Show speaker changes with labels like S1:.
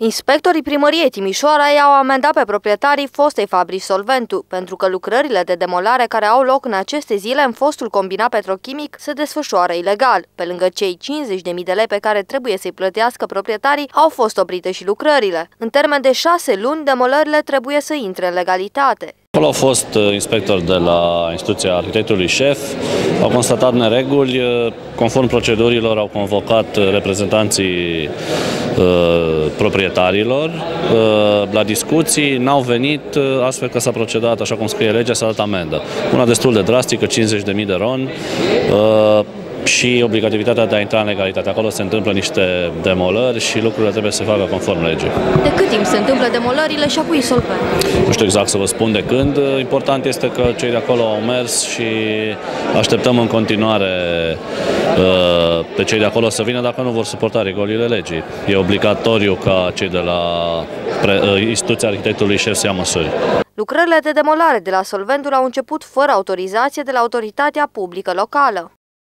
S1: Inspectorii primăriei Timișoara i-au amendat pe proprietarii fostei fabrici Solventu, pentru că lucrările de demolare care au loc în aceste zile în fostul combinat petrochimic se desfășoară ilegal. Pe lângă cei 50.000 de lei pe care trebuie să-i plătească proprietarii, au fost oprite și lucrările. În termen de 6 luni, demolările trebuie să intre în legalitate.
S2: Acolo au fost inspectori de la instituția arhitectului șef, au constatat nereguli, conform procedurilor au convocat reprezentanții proprietarilor la discuții, n-au venit, astfel că s-a procedat așa cum scrie legea, s-a dat amendă. Una destul de drastică, 50.000 de RON, și obligativitatea de a intra în legalitate. Acolo se întâmplă niște demolări și lucrurile trebuie să se facă conform legii.
S1: De cât timp se întâmplă demolările și a cui Solventu?
S2: Nu știu exact să vă spun de când. Important este că cei de acolo au mers și așteptăm în continuare pe cei de acolo să vină dacă nu vor suporta regulile legii. E obligatoriu ca cei de la instituția arhitectului șef să ia măsuri.
S1: Lucrările de demolare de la Solventu au început fără autorizație de la autoritatea publică locală.